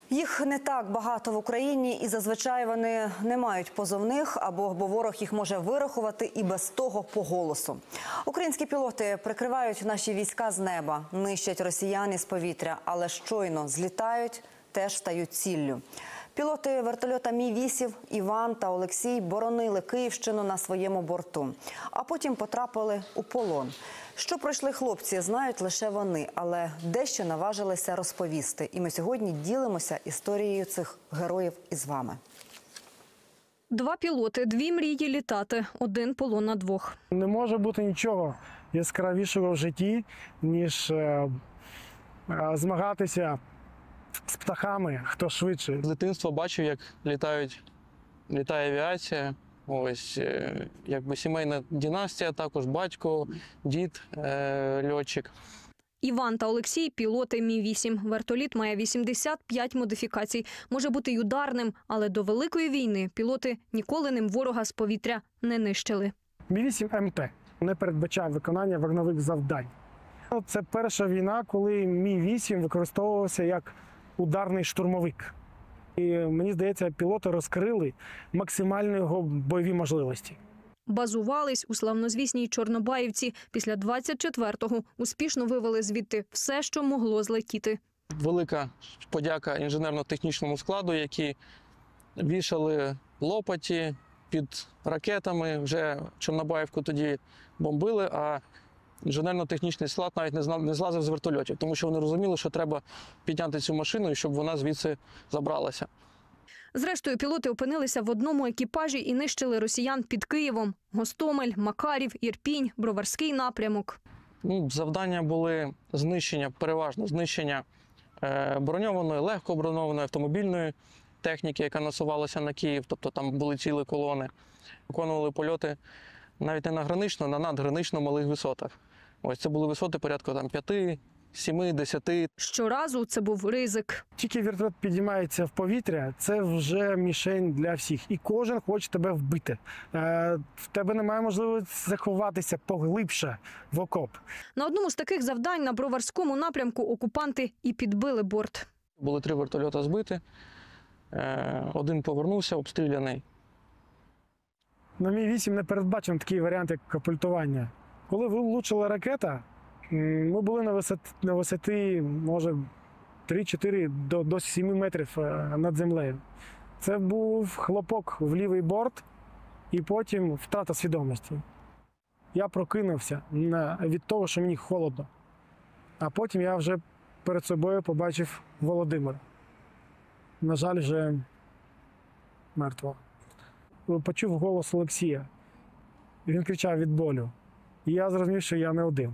Їх не так багато в Україні, і зазвичай вони не мають позовних, бо ворог їх може вирахувати і без того по голосу. Українські пілоти прикривають наші війська з неба, нищать росіян із повітря, але щойно злітають, теж стають ціллю. Пілоти вертольота Мі-8 Іван та Олексій боронили Київщину на своєму борту, а потім потрапили у полон. Що пройшли хлопці, знають лише вони, але дещо наважилися розповісти. І ми сьогодні ділимося історією цих героїв із вами. Два пілоти, дві мрії літати, один полон на двох. Не може бути нічого яскравішого в житті, ніж змагатися з птахами, хто швидше. З дитинства бачив, як літає авіація. Ось, якби сімейна династія, також батько, дід, льотчик. Іван та Олексій – пілоти Мі-8. Вертоліт має 85 модифікацій. Може бути й ударним, але до Великої війни пілоти ніколи ним ворога з повітря не нищили. Мі-8 МТ не передбачає виконання вогневих завдань. Це перша війна, коли Мі-8 використовувався як ударний штурмовик. І, мені здається, пілоти розкрили максимальні його бойові можливості. Базувались у славнозвісній Чорнобаївці. Після 24-го успішно вивели звідти все, що могло злетіти. Велика подяка інженерно-технічному складу, які вішали лопаті під ракетами. Вже Чорнобаївку тоді бомбили, а інженерно-технічний склад навіть не злазив з вертольотів, тому що вони розуміли, що треба підняти цю машину, і щоб вона звідси забралася. Зрештою, пілоти опинилися в одному екіпажі і нищили росіян під Києвом. Гостомель, Макарів, Ірпінь, Броварський напрямок. Завдання були знищення, переважно знищення броньованої, легко броньованої автомобільної техніки, яка насувалася на Київ, тобто там були цілі колони. Виконували польоти навіть не на гранично, на надгранично малих висотах. Ось це були висоти порядку 5, 7, 10. Щоразу це був ризик. Тільки вертоліт підіймається в повітря, це вже мішень для всіх. І кожен хоче тебе вбити. В тебе немає можливості заховатися поглибше в окоп. На одному з таких завдань на Броварському напрямку окупанти і підбили борт. Були 3 вертольоти збиті, один повернувся, обстріляний. На Мі-8 не передбачено такий варіант, як капультування. Коли влучила ракета, ми були на висоті, може, 3-4 до 7 метрів над землею. Це був хлопок в лівий борт і потім втрата свідомості. Я прокинувся від того, що мені холодно. А потім я вже перед собою побачив Володимира. На жаль, вже мертвого. Почув голос Олексія. Він кричав від болю. І я зрозумів, що я не один.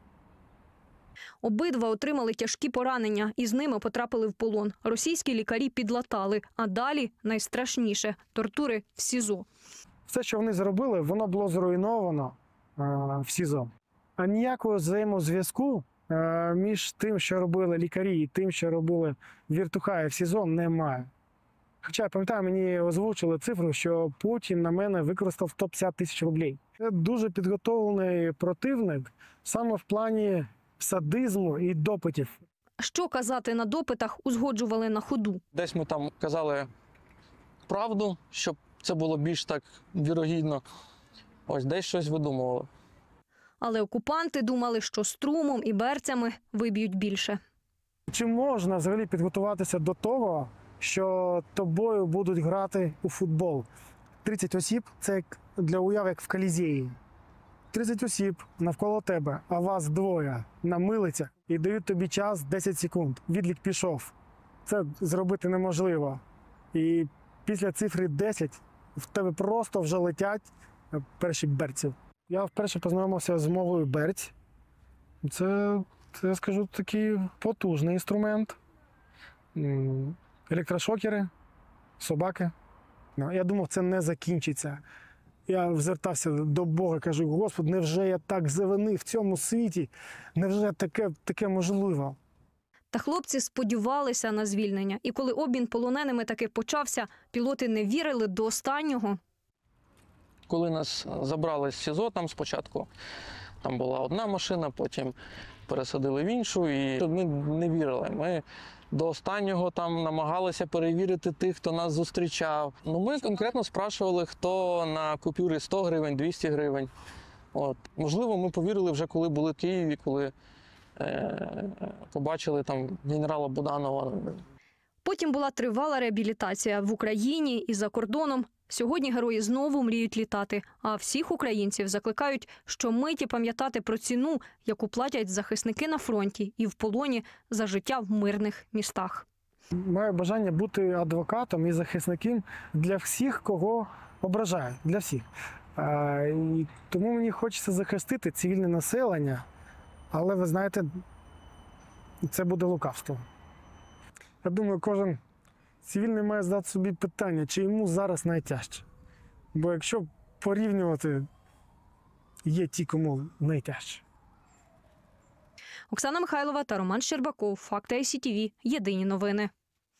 Обидва отримали тяжкі поранення і з ними потрапили в полон. Російські лікарі підлатали, а далі найстрашніше – тортури в СІЗО. Все, що вони зробили, воно було зруйновано в СІЗО. А ніякого взаємозв'язку між тим, що робили лікарі, і тим, що робили віртухаї в СІЗО, немає. Хоча, я пам'ятаю, мені озвучили цифру, що Путін на мене використав 150 тисяч рублів. Це дуже підготовлений противник саме в плані садизму і допитів. Що казати на допитах, узгоджували на ходу. Десь ми там казали правду, щоб це було більш так вірогідно. Ось десь щось видумували. Але окупанти думали, що струмом і берцями виб'ють більше. Чи можна взагалі підготуватися до того, що тобою будуть грати у футбол? 30 осіб – це для уяви, як в Колізеї. 30 осіб навколо тебе, а вас двоє на милицях і дають тобі час 10 секунд. Відлік пішов. Це зробити неможливо. І після цифри 10 в тебе просто вже летять перші берці. Я вперше познайомився з мовою берць. Це, я скажу, такий потужний інструмент. Електрошокери, собаки. Я думав, це не закінчиться. Я звертався до Бога, кажу: Господи, невже я так завинив в цьому світі? Невже таке можливо? Та хлопці сподівалися на звільнення. І коли обмін полоненими таки почався, пілоти не вірили до останнього. Коли нас забрали з СІЗО, там спочатку там була одна машина, потім пересадили в іншу, і ми не вірили. Ми до останнього там намагалися перевірити тих, хто нас зустрічав. Ми конкретно спрашували, хто на купюрі 100 гривень, 200 гривень. Можливо, ми повірили вже, коли були в Києві, коли побачили там генерала Буданова. Потім була тривала реабілітація в Україні і за кордоном. Сьогодні герої знову мріють літати, а всіх українців закликають щомиті пам'ятати про ціну, яку платять захисники на фронті і в полоні за життя в мирних містах. Маю бажання бути адвокатом і захисником для всіх, кого ображають, для всіх. І тому мені хочеться захистити цивільне населення, але ви знаєте, це буде лукавство. Я думаю, кожен цивільний має задати собі питання, чи йому зараз найтяжче. Бо якщо порівнювати, є ті, кому найтяжче. Оксана Михайлова та Роман Щербаков. Факти ICTV. Єдині новини.